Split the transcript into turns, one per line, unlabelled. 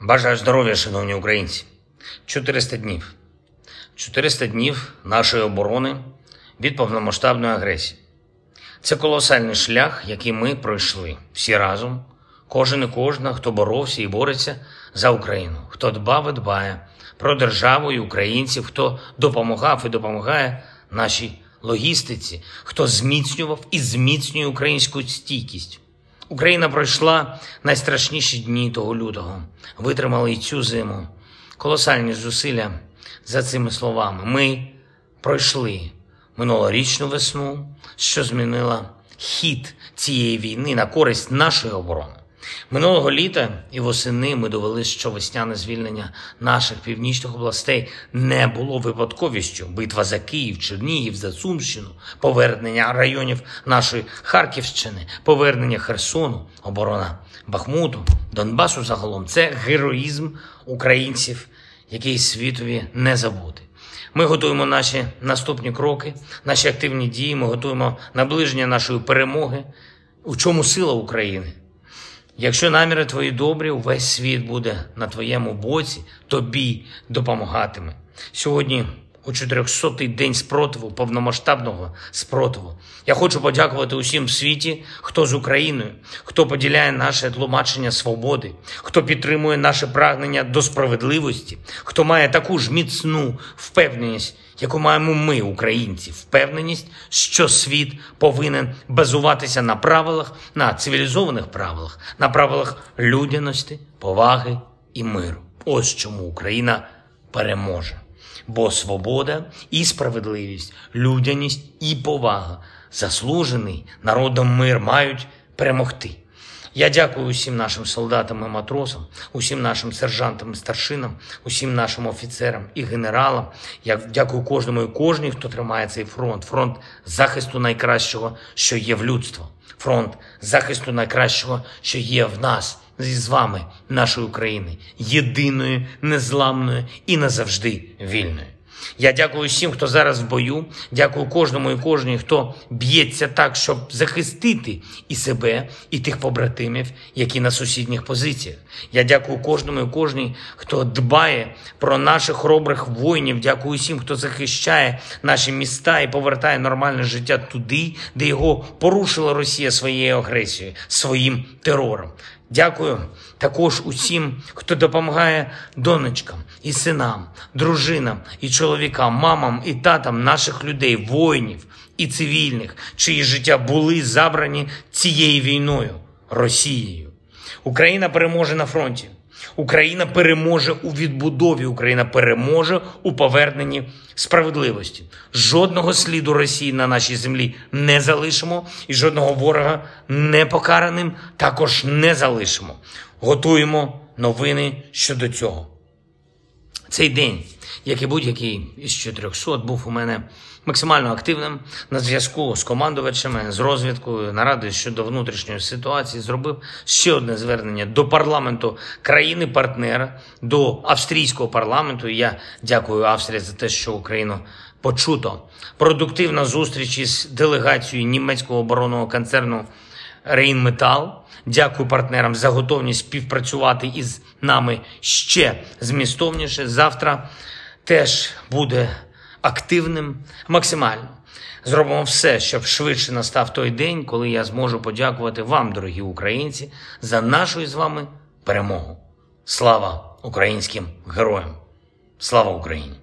Бажаю здоров'я, шановні українці. 400 днів. 400 днів нашої оборони від повномасштабної агресії. Це колосальний шлях, який ми пройшли всі разом. Кожен і кожна, хто боровся і бореться за Україну, хто дбав і дбає про державу і українців, хто допомагав і допомагає нашій логістиці, хто зміцнював і зміцнює українську стійкість. Україна пройшла найстрашніші дні того лютого, витримала і цю зиму. Колосальні зусилля за цими словами. Ми пройшли минулорічну весну, що змінила хід цієї війни на користь нашої оборони. Минулого літа і восени ми довели, що весняне звільнення наших північних областей не було випадковістю. Битва за Київ, Чернігів, за Сумщину, повернення районів нашої Харківщини, повернення Херсону, оборона Бахмуту, Донбасу загалом – це героїзм українців, який світові не забути. Ми готуємо наші наступні кроки, наші активні дії, ми готуємо наближення нашої перемоги. У чому сила України? Якщо наміри твої добрі, увесь світ буде на твоєму боці, тобі допомагатиме. Сьогодні у 400-й день спротиву, повномасштабного спротиву. Я хочу подякувати усім в світі, хто з Україною, хто поділяє наше тлумачення свободи, хто підтримує наше прагнення до справедливості, хто має таку ж міцну впевненість, яку маємо ми, українці, впевненість, що світ повинен базуватися на правилах, на цивілізованих правилах, на правилах людяності, поваги і миру. Ось чому Україна переможе. Бо свобода і справедливість, людяність і повага, заслужений народом мир мають перемогти. Я дякую усім нашим солдатам і матросам, усім нашим сержантам і старшинам, усім нашим офіцерам і генералам. Я дякую кожному і кожній, хто тримає цей фронт. Фронт захисту найкращого, що є в людства. Фронт захисту найкращого, що є в нас, з вами, нашої України. Єдиної, незламної і назавжди вільної. Я дякую всім, хто зараз в бою. Дякую кожному і кожній, хто б'ється так, щоб захистити і себе, і тих побратимів, які на сусідніх позиціях. Я дякую кожному і кожній, хто дбає про наших хоробрих воїнів. Дякую всім, хто захищає наші міста і повертає нормальне життя туди, де його порушила Росія своєю агресією, своїм терором. Дякую також усім, хто допомагає донечкам і синам, дружинам і чоловікам, мамам і татам наших людей, воїнів і цивільних, чиї життя були забрані цією війною, Росією. Україна переможе на фронті. Україна переможе у відбудові, Україна переможе у поверненні справедливості. Жодного сліду Росії на нашій землі не залишимо і жодного ворога непокараним також не залишимо. Готуємо новини щодо цього. Цей день, як і будь-який із 400, був у мене максимально активним. На зв'язку з командувачами, з розвідкою, нарадою щодо внутрішньої ситуації, зробив ще одне звернення до парламенту країни-партнера, до австрійського парламенту. І я дякую Австрії за те, що Україну почуто. Продуктивна зустріч із делегацією німецького оборонного концерну Rheinmetall. Дякую партнерам за готовність співпрацювати із нами ще змістовніше. Завтра теж буде активним максимально. Зробимо все, щоб швидше настав той день, коли я зможу подякувати вам, дорогі українці, за нашу з вами перемогу. Слава українським героям! Слава Україні!